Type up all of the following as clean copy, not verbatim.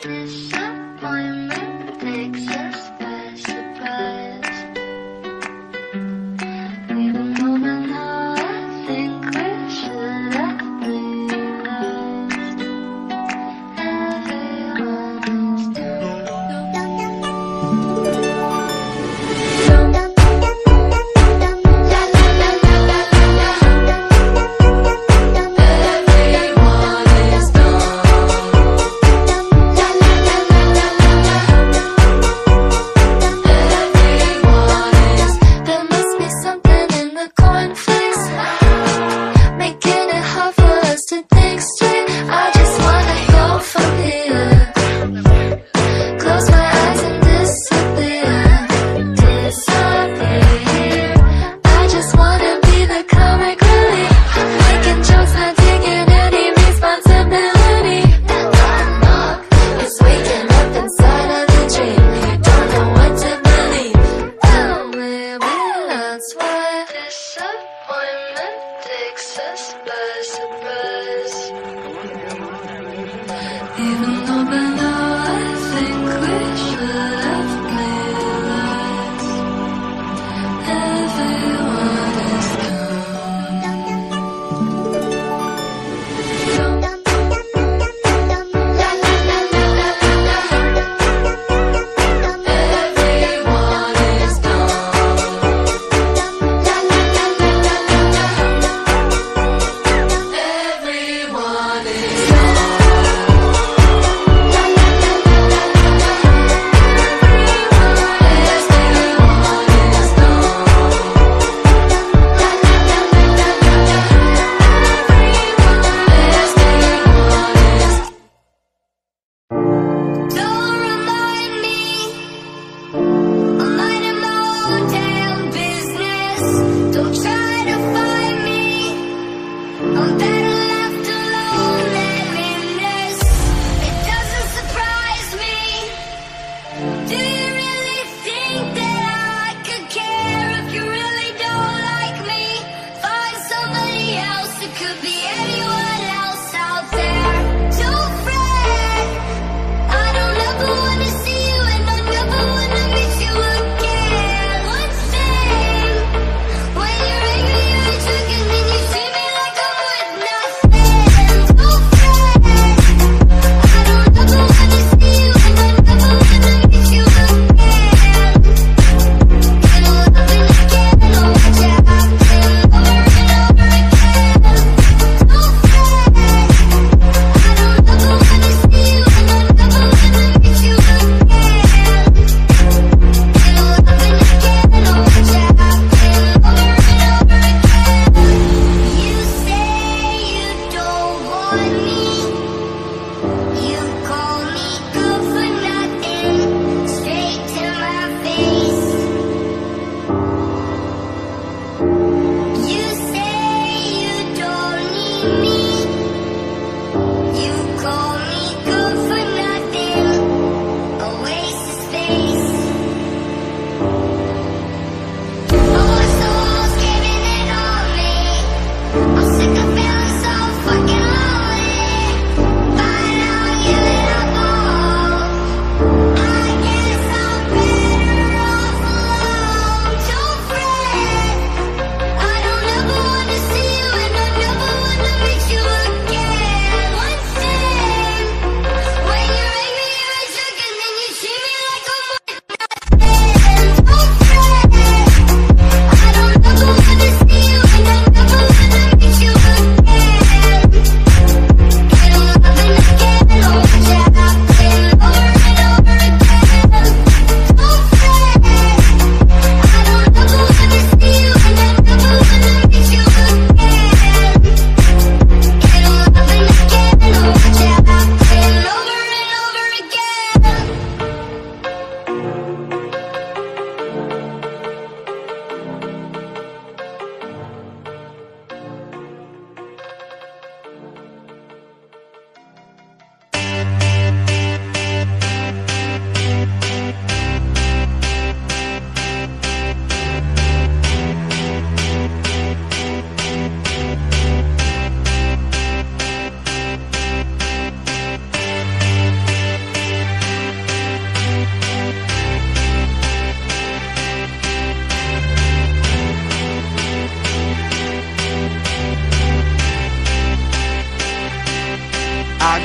Disappointment takes us by surprise. Even though by now I think we should have realized everyone is doomed. Disappointment takes us by surprise. Even though by now I think we should have realized everyone is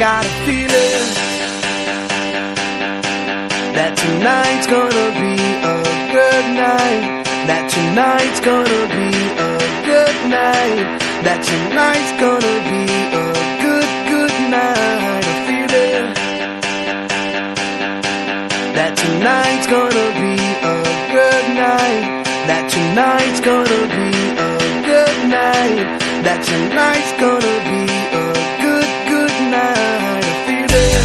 got a feeling that tonight's gonna be a good night. That tonight's gonna be a good night. That tonight's gonna be a good, good night. A feeling that tonight's gonna be a good night. That tonight's gonna be a good night. That tonight's gonna be a good, good night. A feeling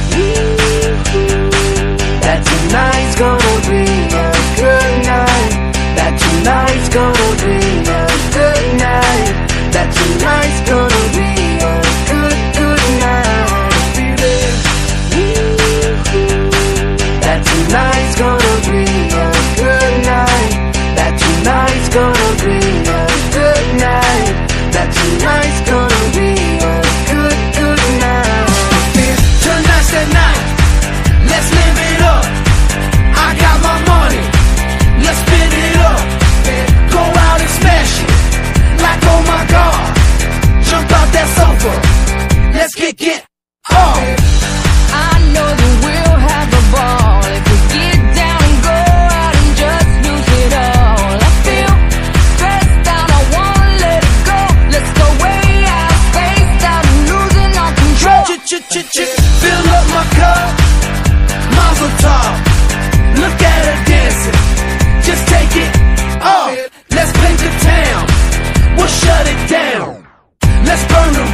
that tonight's gonna be a good night. That tonight's gonna be a good night. That tonight's gonna be a good, good night. A feeling that tonight's gonna be a good night. That tonight's gonna be a good night. That tonight's gonna be a good, good night. Tonight's the night. Let's live it up. I got my money. Let's spin it up. Go out and smash it. Like oh my God. Jump out that sofa. Let's kick it off. I know that we'll have a ball if we get down and go out and just lose it all. I feel stressed out, I wanna let it go. Let's go way out, spaced out and losing all control. Fill up my cup, Mazel tov. Look at her dancing, just take it off. Let's paint the town, we'll shut it down. Let's burn the